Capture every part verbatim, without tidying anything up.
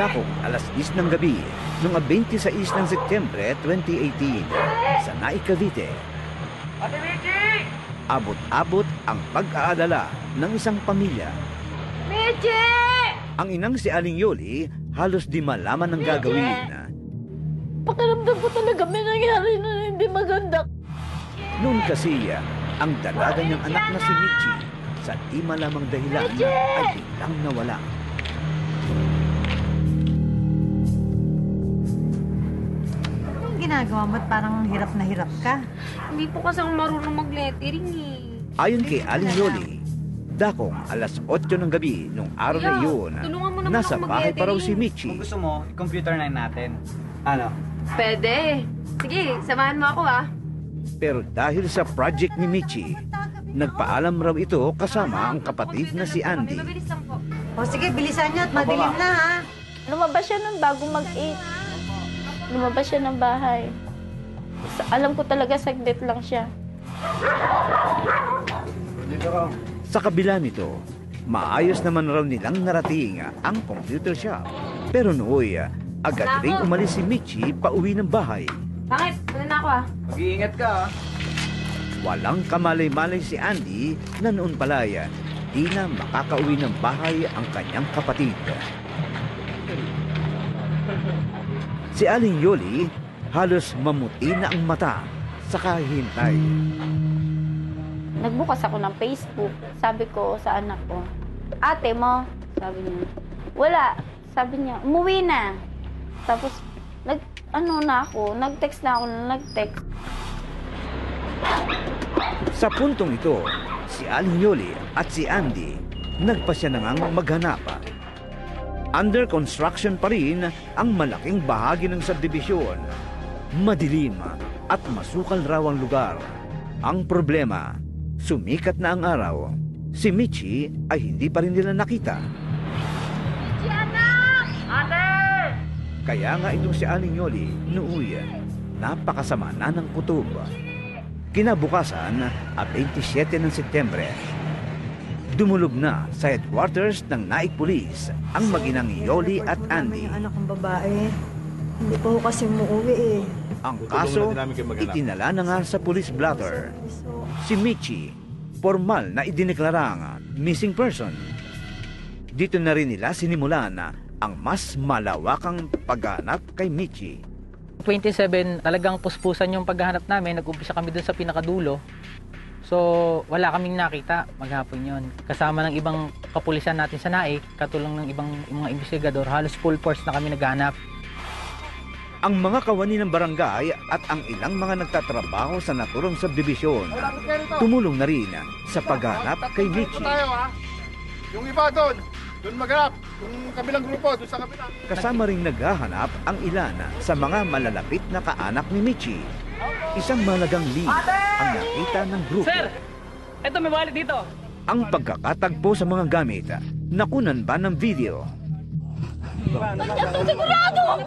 Dakong alas is ng gabi noong dalawampu't sais ng Setyembre twenty eighteen sa Naic, Cavite. Ate Mitchie! Abot-abot ang pag-aalala ng isang pamilya. Mitchie! Ang inang si Aling Yoli halos di malaman ang gagawin. Pakiramdam ko talaga may nangyari na hindi maganda. Noon kasi ang dalaga niyang anak na si Mitchie sa di malamang dahilan ay biglang nawala. Anong ginagawa mo at parang hirap na hirap ka? Hindi po kasi ako marunong mag-lettering eh. Ayon kay Aling Yoli, dakong alas otso ng gabi nung araw na iyon, nasa bahay pa raw si Mitchie. Kung gusto mo, i-computer na natin. Ano? Pwede. Sige, samahan mo ako ah. Pero dahil sa project ni Mitchie, nagpaalam raw ito kasama ang kapatid na si Andy. Mabilis lang po. O sige, bilisan niyo at madilim na ha. Lumabas siya ng bago mag-eight. Lumabas siya ng bahay. Sa, alam ko talaga saglit lang siya. Sa kabila nito, maayos naman raw nilang narating ang computer shop. Pero nooy, agad ring umalis si Mitchie pauwi ng bahay. Bakit? Ano na ako ah? Mag-iingat ka ah. Walang kamalay-malay si Andy na noon palaya, di na makakauwi ng bahay ang kanyang kapatid. Si Aling Yoli halos mamuti na ang mata sa kahintay. Nagbukas ako ng Facebook. Sabi ko sa anak ko, ate mo, sabi niya. Wala. Sabi niya, umuwi na. Tapos, nag, ano na ako, nag-text na ako na nag-text. Sa puntong ito, si Aling Yoli at si Andy nagpasya na ngang maghanap. Under construction pa rin ang malaking bahagi ng subdivision. Madilim at masukal raw ang lugar. Ang problema, sumikat na ang araw. Si Mitchie ay hindi pa rin nila nakita. Mitchie, anak! Ate! Kaya nga itong si Aling Yoli nooy, napakasama na ng kutob. Kinabukasan, a dalawampu't siyete ng Setyembre, dumulog na sa headquarters ng Naic Police ang mag-inang Yoli at Andy. Yung anak kong babae, hindi pa ho kasi umuwi eh. Ang kaso, itinala na nga sa police blotter. Si Mitchie, formal na idineklarang missing person. Dito na rin nila sinimulan ang mas malawakang paghanap kay Mitchie. twenty-seven, talagang puspusan yung paghahanap namin. Nag-umpisa kami dun sa pinakadulo. So, wala kaming nakita maghapon yon. Kasama ng ibang kapulisan natin sa Naic, katulong ng ibang mga investigador, halos full force na kami naghahanap. Ang mga kawani ng barangay at ang ilang mga nagtatrabaho sa naturang subdivision tumulong na rin sa paghanap kay Mitchie. Yung iba doon, doon maghanap. Yung kabilang grupo, doon sa kabila. Kasama ring naghahanap ang ilan sa mga malalapit na kaanak ni Mitchie. Isang malagang lead ang nakita ng grupo. Sir! Eto, may wallet dito. Ang pagkakatagpo sa mga gamit, nakunan ba ng video? Sigurado ako!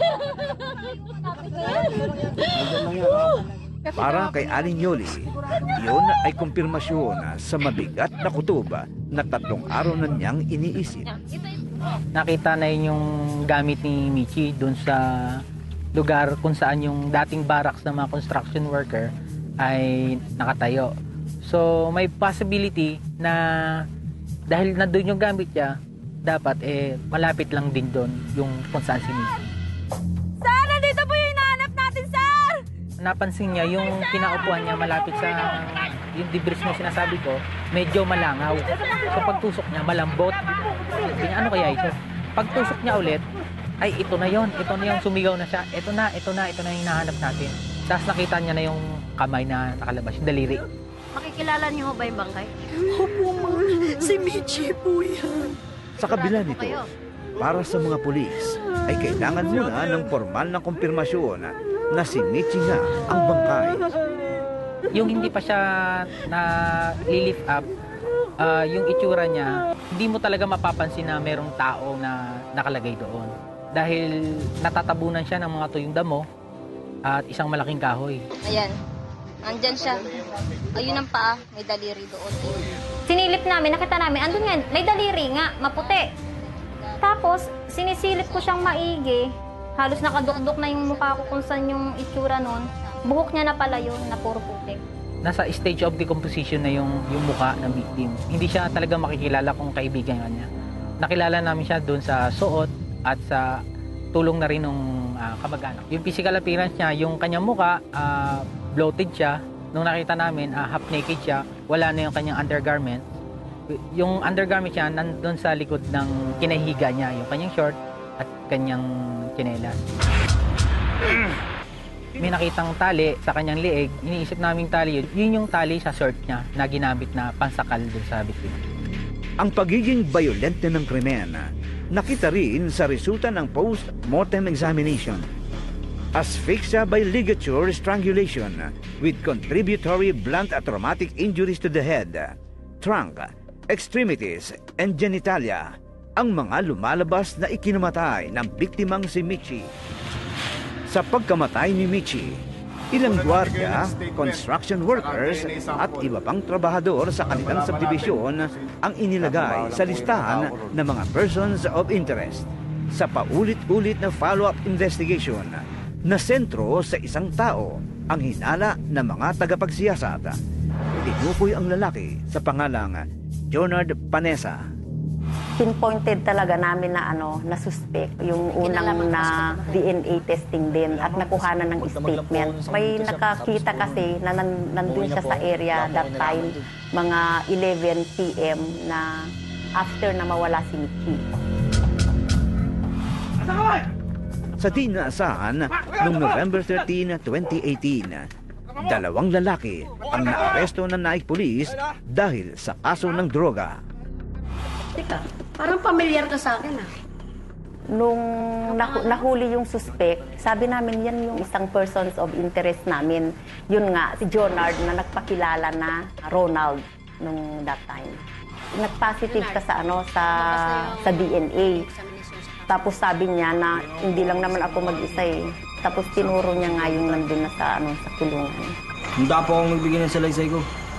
Para kay Aling Yoli, iyon ay kumpirmasyon sa mabigat na kutob na tatlong araw na niyang iniisip. Nakita na yun yung gamit ni Mitchie dun sa lugar kung saan yung dating barracks ng mga construction worker ay nakatayo. So may possibility na dahil nandun yung gamit niya, dapat eh malapit lang din doon yung kung saan si Mitchie. Sir, nandito po yung hinahanap natin, sir! Napansin niya yung kinaupuan niya malapit sa yung debris na sinasabi ko, medyo malangaw. So pagtusok niya, malambot. Sabi niya, ano kaya ito? Pagtusok niya ulit, ay ito na yon, ito na yung sumigaw na siya. Ito na, ito na, ito na yung hinahanap natin. Tapos nakita niya na yung kamay na nakalabas, yung daliri. Makikilala niyo ba yung bangkay? Opo, ma'am. Si Mitchie po yan. Sa kabila nito, para sa mga pulis, ay kailangan muna ng formal na kumpirmasyon na si Mitchie nga ang bangkay. Yung hindi pa siya na li-lift up, uh, yung itsura niya, hindi mo talaga mapapansin na merong tao na nakalagay doon. Dahil natatabunan siya ng mga tuyong damo at isang malaking kahoy. Ayan. Andyan siya. Ayun ang paa. May daliri doon. Sinilip namin, nakita namin. Andun nga, may daliri nga, maputi. Tapos, sinisilip ko siyang maigi. Halos nakadukdok na yung mukha ko kung saan yung itsura nun. Buhok niya na pala yun, na puro putik. Nasa stage of decomposition na yung, yung mukha ng victim. Hindi siya talaga makikilala kung kaibigan niya. Nakilala namin siya doon sa suot at sa tulong na rin ng uh, kamag-anak. Yung physical appearance niya, yung kanyang mukha, uh, bloated siya. Nung nakita namin, uh, half naked siya, wala na yung kanyang undergarment. Yung undergarment niya, nandun sa likod ng kinahiga niya, yung kanyang short at kanyang tsinelas. May nakitang tali sa kanyang liig, iniisip naming tali yun, yun yung tali sa short niya na ginamit na pansakal dun sa victim. Ang pagiging violente ng krimen, nakita rin sa resulta ng post-mortem examination. Asphyxia by ligature strangulation with contributory blunt at traumatic injuries to the head, trunk, extremities, and genitalia, ang mga lumalabas na ikinamatay ng biktimang si Mitchie. Sa pagkamatay ni Mitchie, ilang gwardiya, construction workers at iba pang trabahador sa kanilang subdivision ang inilagay sa listahan ng mga persons of interest sa paulit-ulit na follow-up investigation na sentro sa isang tao ang hinala ng mga tagapagsiyasat. Tinukoy ang lalaki sa pangalang Jonard Panesa. Pinpointed talaga namin na ano na suspect yung unang na D N A testing din at nakuhanan ng statement. May nakakita kasi na nan, nandun siya sa area that time mga eleven p m na after na mawala si Mitchie. Sa di naasahan noong November thirteenth, twenty eighteen, dalawang lalaki ang naaresto ng Naic Police dahil sa kaso ng droga. Teka, parang pamilyar ka sa akin ah. Nung nahu nahuli yung suspect, sabi namin yan yung isang persons of interest namin. Yun nga, si Jonard na nagpakilala na Ronald nung that time. Nag-positive ka sa ano sa sa D N A. Tapos sabi niya na hindi lang naman ako mag-isa eh. Tapos tinuro niya nga yung nandun na sa ano sa kulungan. Handa po akong magbigay ng salaysay ko.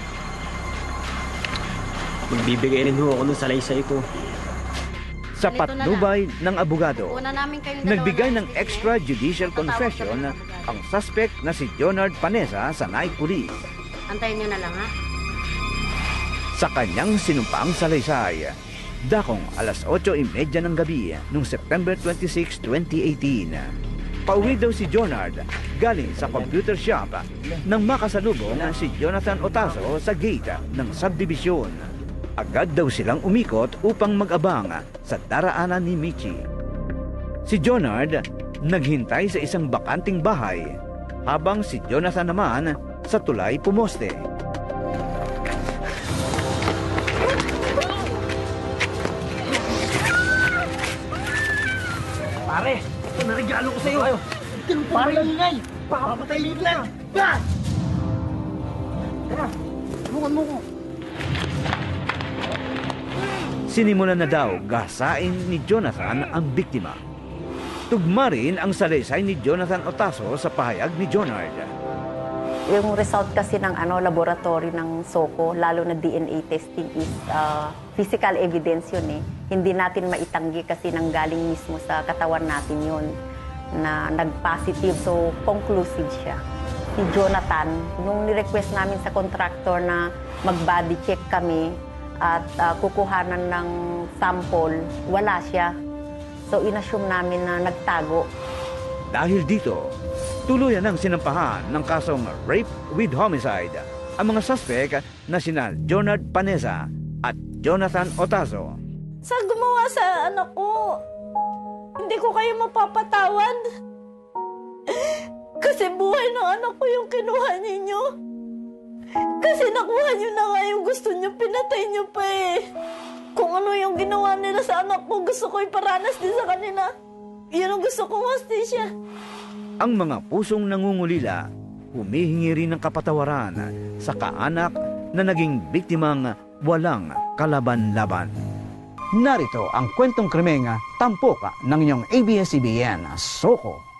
Magbibigay rin ho ako ng salaysay ko. Sa patnubay ng abogado, nagbigay ng extrajudicial confession ang suspect na si Jonard Panesa sa Naic Police. Antayin niyo na lang ha. Sa kanyang sinumpaang salaysay, dakong alas otso trenta ng gabi noong September twenty-sixth, twenty eighteen. Pauwi daw si Jonard galing sa computer shop nang makasalubong si Jonathan Otazo sa gate ng subdivision. Agad daw silang umikot upang mag-abang sa daraanan ni Mitchie. Si Jonard naghintay sa isang bakanting bahay habang si Jonathan naman sa tulay pumoste. Pare, ito na regalo ko sa'yo. Pare, ingay. Papapatayin ko lang. Ba! Tara, tulungan mo ko. Sinimulan na daw gasain ni Jonathan ang biktima. Tugma rin ang salaysay ni Jonathan Otazo sa pahayag ni Jonard. Yung result kasi ng ano laboratory ng SOCO, lalo na D N A testing is uh, physical evidence yun eh. Hindi natin maitanggi kasi nanggaling mismo sa katawan natin yun na nag-positive, so conclusive siya. Si Jonathan, nung ni-request namin sa contractor na mag-body check kami, at uh, kukuhanan ng sample, wala siya. So inassume namin na nagtago. Dahil dito, tuluyan ang sinampahan ng kasong rape with homicide ang mga suspect na sina Jonard Panesa at Jonathan Otazo. Sa gumawa sa anak ko, hindi ko kayo mapapatawad. Kasi buhay ng anak ko yung kinuha ninyo. Kasi nakuha niyo na nga yung gusto niyo, pinatay niyo pa eh. Kung ano yung ginawa nila sa anak ko, gusto ko iparanas din sa kanila. Yun ang gusto kong hostisya. Ang mga pusong nangungulila, humihingi rin ng kapatawaran sa kaanak na naging biktimang walang kalaban-laban. Narito ang kwentong krimeng tampok ng inyong A B S C B N SOCO.